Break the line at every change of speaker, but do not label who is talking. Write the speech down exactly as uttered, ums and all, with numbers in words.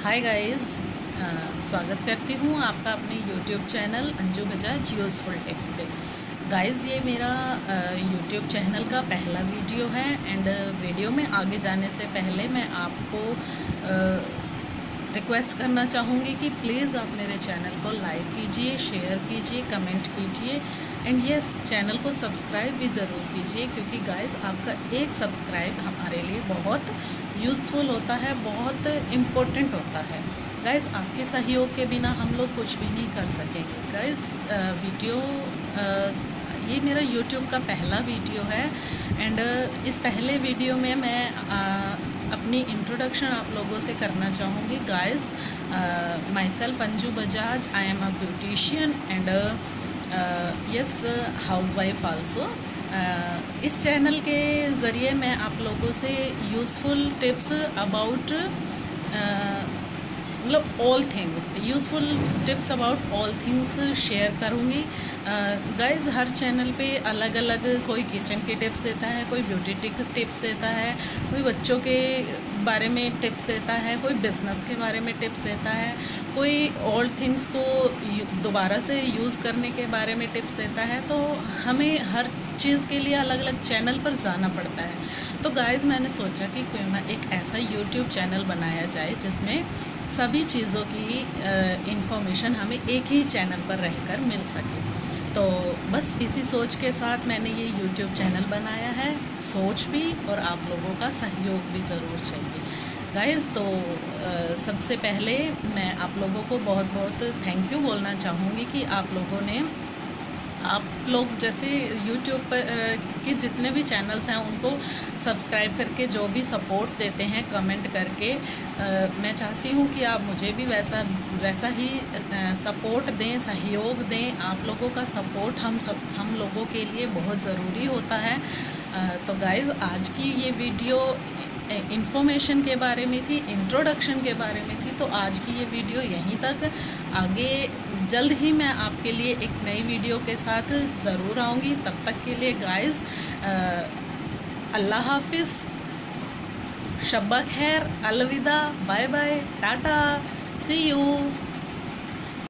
Hi guys, स्वागत करती हूँ आपका अपने YouTube channel Anju Bajaj useful tips पे। गाइस, ये मेरा यूट्यूब चैनल का पहला वीडियो है एंड वीडियो में आगे जाने से पहले मैं आपको रिक्वेस्ट करना चाहूँगी कि प्लीज़ आप मेरे चैनल को लाइक कीजिए, शेयर कीजिए, कमेंट कीजिए एंड यस, चैनल को सब्सक्राइब भी ज़रूर कीजिए, क्योंकि गाइस आपका एक सब्सक्राइब हमारे लिए बहुत यूज़फुल होता है, बहुत इम्पोर्टेंट होता है। गाइस, आपके सहयोग के बिना हम लोग कुछ भी नहीं कर सकेंगे। गाइस, वीडियो ये मेरा यूट्यूब का पहला वीडियो है एंड इस पहले वीडियो में मैं आ, अपनी इंट्रोडक्शन आप लोगों से करना चाहूँगी। Guys, myself Anju Bajaj, I am a beautician and yes housewife also. इस चैनल के ज़रिए मैं आप लोगों से यूज़फुल टिप्स अबाउट मतलब all things useful tips about all things share करूँगी। गाइस, हर चैनल पे अलग अलग कोई किचन की टिप्स देता है, कोई ब्यूटी टिप्स देता है, कोई बच्चों के बारे में टिप्स देता है, कोई बिज़नेस के बारे में टिप्स देता है, कोई ओल्ड थिंग्स को दोबारा से यूज़ करने के बारे में टिप्स देता है। तो हमें हर चीज़ के लिए अलग अलग चैनल पर जाना पड़ता है। तो गाइस, मैंने सोचा कि क्यों ना एक ऐसा यूट्यूब चैनल बनाया जाए जिसमें सभी चीज़ों की इंफॉर्मेशन हमें एक ही चैनल पर रहकर मिल सके। तो बस इसी सोच के साथ मैंने ये यूट्यूब चैनल बनाया है। सोच भी और आप लोगों का सहयोग भी ज़रूर चाहिए गाइस। तो आ, सबसे पहले मैं आप लोगों को बहुत बहुत थैंक यू बोलना चाहूँगी कि आप लोगों ने आप लोग जैसे यूट्यूब पर के जितने भी चैनल्स हैं उनको सब्सक्राइब करके जो भी सपोर्ट देते हैं कमेंट करके, आ, मैं चाहती हूँ कि आप मुझे भी वैसा वैसा ही सपोर्ट दें, सहयोग दें। आप लोगों का सपोर्ट हम सब हम लोगों के लिए बहुत ज़रूरी होता है। आ, तो गाइज़, आज की ये वीडियो इंफॉर्मेशन के बारे में थी, इंट्रोडक्शन के बारे में थी। तो आज की ये वीडियो यहीं तक। आगे जल्द ही मैं आपके लिए एक नई वीडियो के साथ ज़रूर आऊँगी। तब तक के लिए गाइज़, अल्लाह हाफिज़, शब्बा खैर, अलविदा, bye bye, tata, see you.